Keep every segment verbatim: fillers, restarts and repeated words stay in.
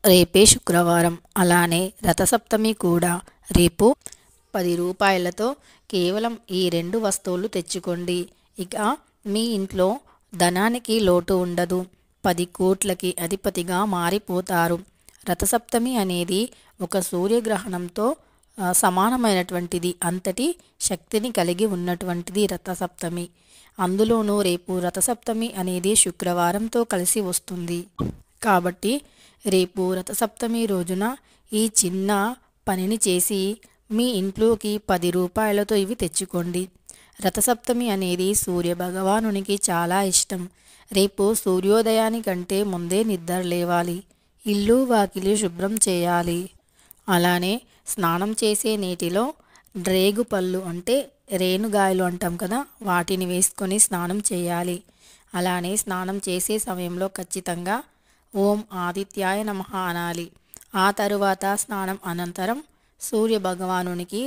రేపే శుక్రవారం, అలానే రథసప్తమి కూడా రేపు. పది రూపాయలతో కేవలం ఈ రెండు వస్తువులు తెచ్చుకోండి. ఇక మీ ఇంట్లో ధనానికి లోటు ఉండదు. పది కోట్లకి అధిపతిగా మారిపోతారు. రథసప్తమి అనేది ఒక సూర్యగ్రహణంతో సమానమైనటువంటిది. అంతటి శక్తిని కలిగి ఉన్నటువంటిది రథసప్తమి. అందులోనూ రేపు రథసప్తమి అనేది శుక్రవారంతో కలిసి వస్తుంది. కాబట్టి రేపు రథసప్తమి రోజున ఈ చిన్న పనిని చేసి మీ ఇంట్లోకి పది రూపాయలతో ఇవి తెచ్చుకోండి. రథసప్తమి అనేది సూర్య భగవానునికి చాలా ఇష్టం. రేపు సూర్యోదయానికంటే ముందే నిద్ర లేవాలి. ఇల్లు వాకిలి శుభ్రం చేయాలి. అలానే స్నానం చేసే నీటిలో రేగు పళ్ళు అంటే రేణుగాయలు అంటాం కదా, వాటిని వేసుకొని స్నానం చేయాలి. అలానే స్నానం చేసే సమయంలో ఖచ్చితంగా ఓం ఆదిత్యాయ నమః అనాలి. ఆ తరువాత స్నానం అనంతరం సూర్య భగవానునికి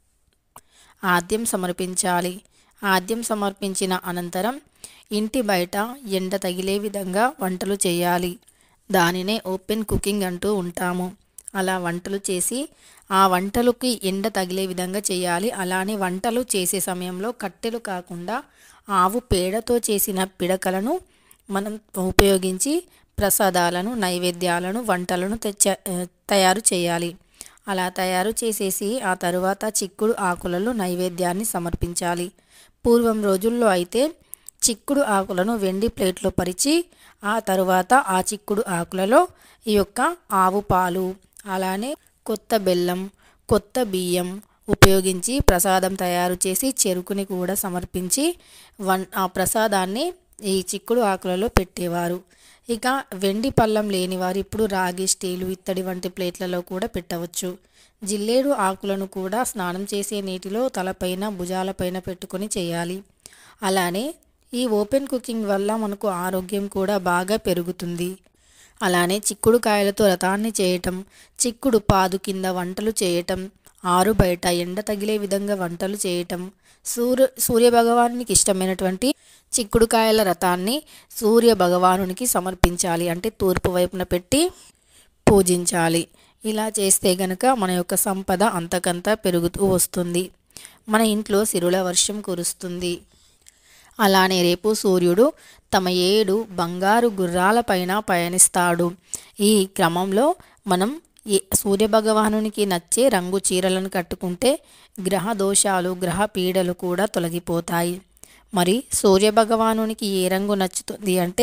ఆద్యం సమర్పించాలి. ఆద్యం సమర్పించిన అనంతరం ఇంటి బయట ఎండ తగిలే విధంగా వంటలు చేయాలి. దానినే ఓపెన్ కుకింగ్ అంటూ ఉంటాము. అలా వంటలు చేసి ఆ వంటలకి ఎండ తగిలే విధంగా చేయాలి. అలానే వంటలు చేసే సమయంలో కట్టెలు కాకుండా ఆవు పేడతో చేసిన పిడకలను మనం ఉపయోగించి ప్రసాదాలను, నైవేద్యాలను, వంటలను తెచ్చ తయారు చేయాలి. అలా తయారు చేసేసి ఆ తరువాత చిక్కుడు ఆకులలో నైవేద్యాన్ని సమర్పించాలి. పూర్వం రోజుల్లో అయితే చిక్కుడు ఆకులను వెండి ప్లేట్లో పరిచి ఆ తరువాత ఆ చిక్కుడు ఆకులలో ఈ యొక్క ఆవు పాలు, అలానే కొత్త బెల్లం, కొత్త బియ్యం ఉపయోగించి ప్రసాదం తయారు చేసి చెరుకుని కూడా సమర్పించి వన్ ఆ ప్రసాదాన్ని ఈ చిక్కుడు ఆకులలో పెట్టేవారు. ఇక వెండి పళ్ళం లేని వారు ఇప్పుడు రాగి, స్టీలు, ఇత్తడి వంటి ప్లేట్లలో కూడా పెట్టవచ్చు. జిల్లేడు ఆకులను కూడా స్నానం చేసే నీటిలో తలపైన, భుజాలపైన పెట్టుకొని చేయాలి. అలానే ఈ ఓపెన్ కుకింగ్ వల్ల మనకు ఆరోగ్యం కూడా బాగా పెరుగుతుంది. అలానే చిక్కుడు కాయలతో రథాన్ని చేయటం, చిక్కుడు పాదు కింద వంటలు చేయటం, ఆరు బయట ఎండ తగిలే విధంగా వంటలు చేయటం, సూర్య సూర్య భగవానునికి ఇష్టమైనటువంటి చిక్కుడుకాయల రథాన్ని సూర్య భగవానునికి సమర్పించాలి. అంటే తూర్పు వైపున పెట్టి పూజించాలి. ఇలా చేస్తే గనక మన యొక్క సంపద అంతకంతా పెరుగుతూ వస్తుంది. మన ఇంట్లో సిరుల వర్షం కురుస్తుంది. అలానే రేపు సూర్యుడు తమ ఏడు బంగారు గుర్రాలపైన పయనిస్తాడు. ఈ క్రమంలో మనం ఈ సూర్యభగవానునికి నచ్చే రంగు చీరలను కట్టుకుంటే గ్రహ దోషాలు, గ్రహ పీడలు కూడా తొలగిపోతాయి. మరి సూర్యభగవానునికి ఏ రంగు నచ్చుతుంది అంటే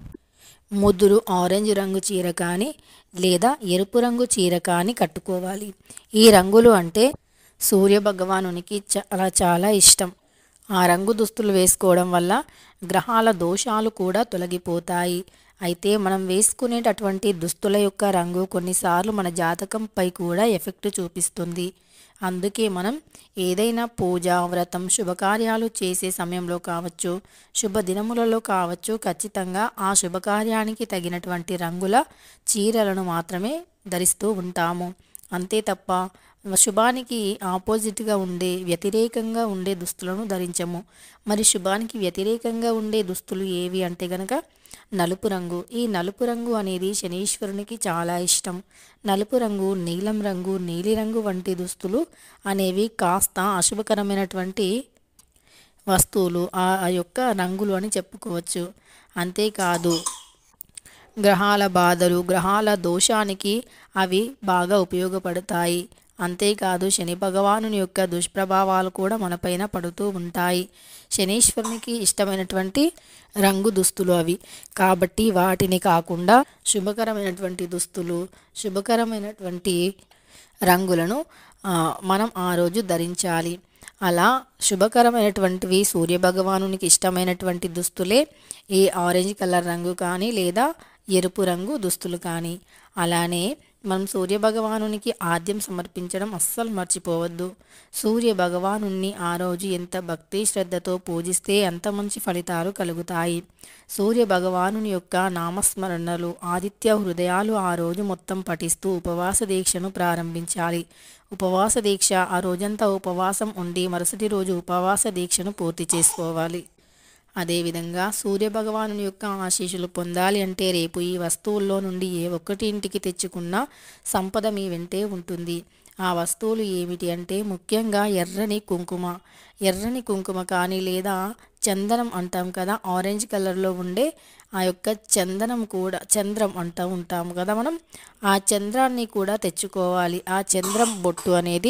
ముదురు ఆరెంజ్ రంగు చీర కానీ లేదా ఎరుపు రంగు చీర కానీ కట్టుకోవాలి. ఈ రంగులు అంటే సూర్యభగవానునికి చాలా చాలా ఇష్టం. ఆ రంగు దుస్తులు వేసుకోవడం వల్ల గ్రహాల దోషాలు కూడా తొలగిపోతాయి. అయితే మనం వేసుకునేటటువంటి దుస్తుల యొక్క రంగు కొన్నిసార్లు మన జాతకంపై కూడా ఎఫెక్ట్ చూపిస్తుంది. అందుకే మనం ఏదైనా పూజ, వ్రతం, శుభకార్యాలు చేసే సమయంలో కావచ్చు, శుభదినములలో కావచ్చు, ఖచ్చితంగా ఆ శుభకార్యానికి తగినటువంటి రంగుల చీరలను మాత్రమే ధరిస్తూ ఉంటాము. అంతే తప్ప శుభానికి ఆపోజిట్గా ఉండే, వ్యతిరేకంగా ఉండే దుస్తులను ధరించము. మరి శుభానికి వ్యతిరేకంగా ఉండే దుస్తులు ఏవి అంటే గనక నలుపు రంగు. ఈ నలుపు రంగు అనేది శనీశ్వరునికి చాలా ఇష్టం. నలుపు రంగు, నీలం రంగు, నీలిరంగు వంటి దుస్తులు అనేవి కాస్త అశుభకరమైనటువంటి వస్తువులు, ఆ యొక్క రంగులు అని చెప్పుకోవచ్చు. అంతేకాదు గ్రహాల బాధలు, గ్రహాల దోషానికి అవి బాగా ఉపయోగపడతాయి. అంతేకాదు శని భగవానుని యొక్క దుష్ప్రభావాలు కూడా మనపైన పడుతూ ఉంటాయి. శనీశ్వరునికి ఇష్టమైనటువంటి రంగు దుస్తులు అవి. కాబట్టి వాటిని కాకుండా శుభకరమైనటువంటి దుస్తులు, శుభకరమైనటువంటి రంగులను మనం ఆ రోజు ధరించాలి. అలా శుభకరమైనటువంటివి సూర్యభగవానునికి ఇష్టమైనటువంటి దుస్తులే ఈ ఆరెంజ్ కలర్ రంగు కానీ లేదా ఎరుపు రంగు దుస్తులు కానీ. అలానే మనం సూర్యభగవానునికి ఆద్యం సమర్పించడం అస్సలు మర్చిపోవద్దు. సూర్య భగవానుణ్ణి ఆ రోజు ఎంత భక్తి శ్రద్ధతో పూజిస్తే అంత మంచి ఫలితాలు కలుగుతాయి. సూర్య భగవానుని యొక్క నామస్మరణలు, ఆదిత్య హృదయాలు ఆ రోజు మొత్తం పఠిస్తూ ఉపవాస దీక్షను ప్రారంభించాలి. ఉపవాస దీక్ష ఆ రోజంతా ఉపవాసం ఉండి మరుసటి రోజు ఉపవాస దీక్షను పూర్తి చేసుకోవాలి. అదేవిధంగా సూర్యభగవాను యొక్క ఆశీస్సులు పొందాలి అంటే రేపు ఈ వస్తువుల్లో నుండి ఏ ఒక్కటి ఇంటికి తెచ్చుకున్నా సంపద మీ వెంటే ఉంటుంది. ఆ వస్తువులు ఏమిటి అంటే ముఖ్యంగా ఎర్రని కుంకుమ. ఎర్రని కుంకుమ కానీ లేదా చందనం అంటాం కదా, ఆరెంజ్ కలర్లో ఉండే ఆ యొక్క చందనం కూడా చంద్రం అంటూ ఉంటాము కదా మనం, ఆ చంద్రాన్ని కూడా తెచ్చుకోవాలి. ఆ చంద్రం బొట్టు అనేది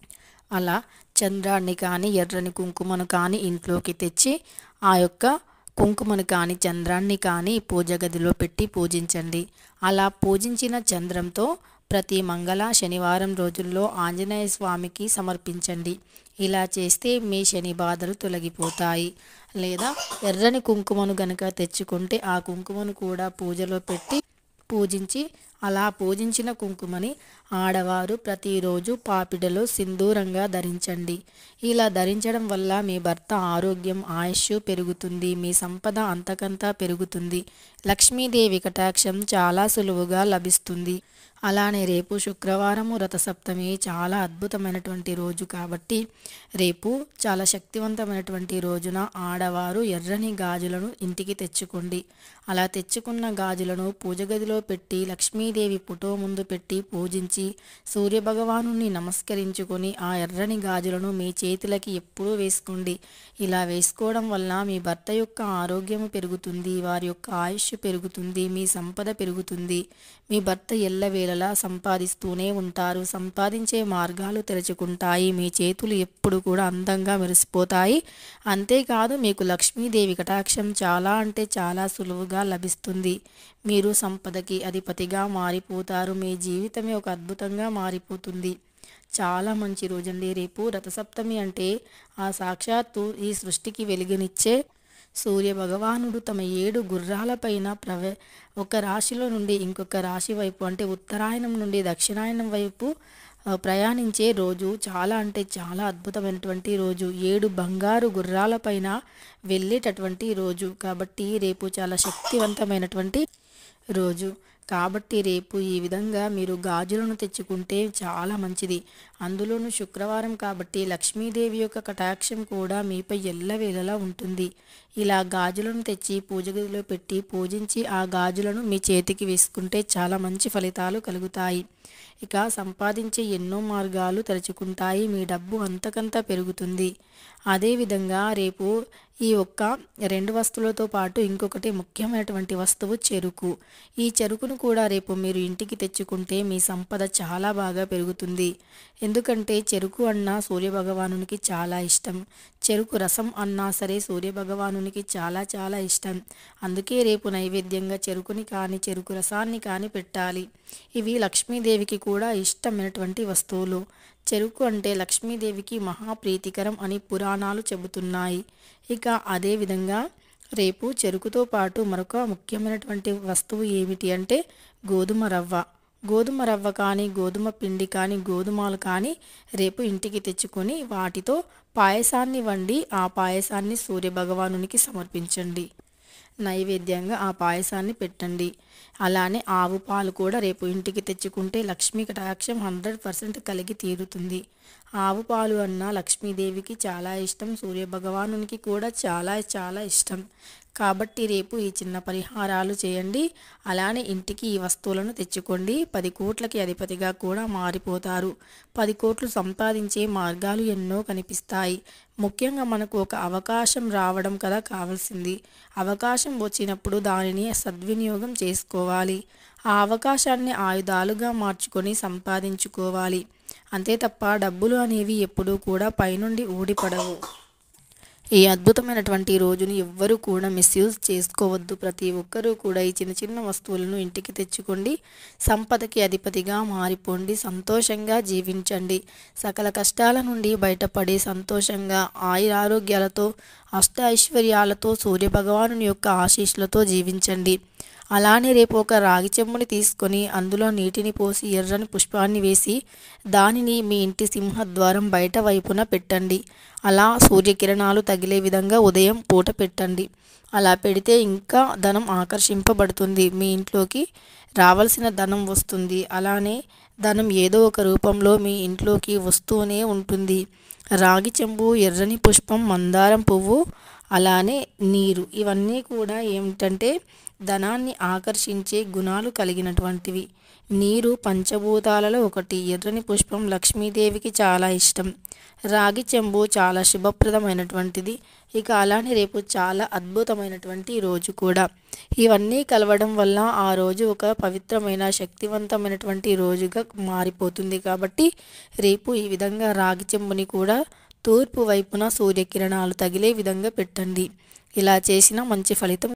అలా చంద్రాన్ని కానీ ఎర్రని కుంకుమను కానీ ఇంట్లోకి తెచ్చి ఆ యొక్క కుంకుమను కానీ చంద్రాన్ని కానీ పూజ గదిలో పెట్టి పూజించండి. అలా పూజించిన చంద్రంతో ప్రతి మంగళ శనివారం రోజుల్లో ఆంజనేయ స్వామికి సమర్పించండి. ఇలా చేస్తే మీ శని బాధలు తొలగిపోతాయి. లేదా ఎర్రని కుంకుమను గనక తెచ్చుకుంటే ఆ కుంకుమను కూడా పూజలో పెట్టి పూజించి అలా పూజించిన కుంకుమని ఆడవారు ప్రతిరోజు పాపిడలో సింధూరంగా ధరించండి. ఇలా ధరించడం వల్ల మీ భర్త ఆరోగ్యం ఆయుష్ పెరుగుతుంది, మీ సంపద అంతకంతా పెరుగుతుంది, లక్ష్మీదేవి కటాక్షం చాలా సులువుగా లభిస్తుంది. అలానే రేపు శుక్రవారము రథసప్తమి చాలా అద్భుతమైనటువంటి రోజు కాబట్టి రేపు చాలా శక్తివంతమైనటువంటి రోజున ఆడవారు ఎర్రని గాజులను ఇంటికి తెచ్చుకోండి. అలా తెచ్చుకున్న గాజులను పూజ గదిలో పెట్టి లక్ష్మీదేవి ఫోటో ముందు పెట్టి పూజించి సూర్యభగవాను నమస్కరించుకొని ఆ ఎర్రని గాజులను మీ చేతులకి ఎప్పుడూ వేసుకోండి. ఇలా వేసుకోవడం వల్ల మీ భర్త యొక్క ఆరోగ్యం పెరుగుతుంది, వారి యొక్క ఆయుష్ పెరుగుతుంది, మీ సంపద పెరుగుతుంది. మీ భర్త ఎల్లవేళలా సంపాదిస్తూనే ఉంటారు, సంపాదించే మార్గాలు తెరుచుకుంటాయి, మీ చేతులు ఎప్పుడు కూడా అందంగా మెరిసిపోతాయి. అంతేకాదు మీకు లక్ష్మీదేవి కటాక్షం చాలా అంటే చాలా సులువుగా లభిస్తుంది. మీరు సంపదకి అధిపతిగా మారిపోతారు, మీ జీవితమే ఒక అద్భుతంగా మారిపోతుంది. చాలా మంచి రోజండి రేపు రథసప్తమి. అంటే ఆ సాక్షాత్తు ఈ సృష్టికి వెలుగునిచ్చే సూర్య భగవానుడు తమ ఏడు గుర్రాలపైన ప్రవే ఒక రాశిలో నుండి ఇంకొక రాశి వైపు అంటే ఉత్తరాయణం నుండి దక్షిణాయనం వైపు ప్రయాణించే రోజు. చాలా అంటే చాలా అద్భుతమైనటువంటి రోజు, ఏడు బంగారు గుర్రాలపైన వెళ్ళేటటువంటి రోజు. కాబట్టి రేపు చాలా శక్తివంతమైనటువంటి రోజు. కాబట్టి రేపు ఈ విధంగా మీరు గాజులను తెచ్చుకుంటే చాలా మంచిది. అందులోనూ శుక్రవారం కాబట్టి లక్ష్మీదేవి యొక్క కటాక్షం కూడా మీపై ఎల్లవేళలా ఉంటుంది. ఇలా గాజులను తెచ్చి పూజ గదిలో పెట్టి పూజించి ఆ గాజులను మీ చేతికి వేసుకుంటే చాలా మంచి ఫలితాలు కలుగుతాయి. ఇక సంపాదించే ఎన్నో మార్గాలు తెరుచుకుంటాయి, మీ డబ్బు అంతకంతా పెరుగుతుంది. అదేవిధంగా రేపు ఈ ఒక్క రెండు వస్తువులతో పాటు ఇంకొకటి ముఖ్యమైనటువంటి వస్తువు చెరుకు. ఈ చెరుకును కూడా రేపు మీరు ఇంటికి తెచ్చుకుంటే మీ సంపద చాలా బాగా పెరుగుతుంది. ఎందుకంటే చెరుకు అన్నా సూర్యభగవానునికి చాలా ఇష్టం, చెరుకు రసం అన్నా సరే సూర్యభగవానునికి చాలా చాలా ఇష్టం. అందుకే రేపు నైవేద్యంగా చెరుకుని కానీ చెరుకు రసాన్ని కానీ పెట్టాలి. ఇవి లక్ష్మీదేవికి కూడా ఇష్టమైనటువంటి వస్తువులు. చెరుకు అంటే లక్ష్మీదేవికి మహాప్రీతికరం అని పురాణాలు చెబుతున్నాయి. ఇక అదేవిధంగా రేపు చెరుకుతో పాటు మరొక ముఖ్యమైనటువంటి వస్తువు ఏమిటి అంటే గోధుమ రవ్వ. గోధుమ రవ్వ కానీ గోధుమ పిండి కానీ గోధుమలు కానీ రేపు ఇంటికి తెచ్చుకొని వాటితో పాయసాన్ని వండి ఆ పాయసాన్ని సూర్యభగవానునికి సమర్పించండి. నైవేద్యంగా ఆ పాయసాన్ని పెట్టండి. అలానే ఆవు పాలు కూడా రేపు ఇంటికి తెచ్చుకుంటే లక్ష్మీ కటాక్షం హండ్రెడ్ పర్సెంట్ కలిగి తీరుతుంది. ఆవు పాలు అన్న లక్ష్మీదేవికి చాలా ఇష్టం, సూర్యభగవానునికి కూడా చాలా చాలా ఇష్టం. కాబట్టి రేపు ఈ చిన్న పరిహారాలు చేయండి. అలానే ఇంటికి ఈ వస్తువులను తెచ్చుకోండి. పది కోట్లకి అధిపతిగా కూడా మారిపోతారు. పది కోట్లు సంపాదించే మార్గాలు ఎన్నో కనిపిస్తాయి. ముఖ్యంగా మనకు ఒక అవకాశం రావడం కదా కావాల్సింది. అవకాశం వచ్చినప్పుడు దానిని సద్వినియోగం చేసుకోవాలి. ఆ అవకాశాన్ని ఆయుధాలుగా మార్చుకొని సంపాదించుకోవాలి. అంతే తప్ప డబ్బులు అనేవి ఎప్పుడూ కూడా పైనుండి ఊడిపడవు. ఈ అద్భుతమైనటువంటి రోజుని ఎవ్వరూ కూడా మిస్యూజ్ చేసుకోవద్దు. ప్రతి ఒక్కరూ కూడా ఈ చిన్న చిన్న వస్తువులను ఇంటికి తెచ్చుకోండి. సంపదకి అధిపతిగా మారిపోండి, సంతోషంగా జీవించండి. సకల కష్టాల నుండి బయటపడి సంతోషంగా ఆయురారోగ్యాలతో అష్ట ఐశ్వర్యాలతో సూర్యభగవాను యొక్క ఆశీస్సులతో జీవించండి. అలానే రేపు ఒక రాగి చెంబుని తీసుకొని అందులో నీటిని పోసి ఎర్రని పుష్పాన్ని వేసి దానిని మీ ఇంటి సింహద్వారం బయట వైపున పెట్టండి. అలా సూర్యకిరణాలు తగిలే విధంగా ఉదయం పూట పెట్టండి. అలా పెడితే ఇంకా ధనం ఆకర్షింపబడుతుంది, మీ ఇంట్లోకి రావాల్సిన ధనం వస్తుంది. అలానే ధనం ఏదో ఒక రూపంలో మీ ఇంట్లోకి వస్తూనే ఉంటుంది. రాగి చెంబు, ఎర్రని పుష్పం, మందారం పువ్వు, అలానే నీరు, ఇవన్నీ కూడా ఏమిటంటే ధనాన్ని ఆకర్షించే గుణాలు కలిగినటువంటివి. నీరు పంచభూతాలలో ఒకటి. ఎర్రని పుష్పం లక్ష్మీదేవికి చాలా ఇష్టం. రాగి చెంబు చాలా శుభప్రదమైనటువంటిది. ఇక అలానే రేపు చాలా అద్భుతమైనటువంటి రోజు కూడా. ఇవన్నీ కలవడం వల్ల ఆ రోజు ఒక పవిత్రమైన శక్తివంతమైనటువంటి రోజుగా మారిపోతుంది. కాబట్టి రేపు ఈ విధంగా రాగి చెంబుని కూడా తూర్పు వైపున సూర్యకిరణాలు తగిలే విధంగా పెట్టండి. ఇలా చేసిన మంచి ఫలితం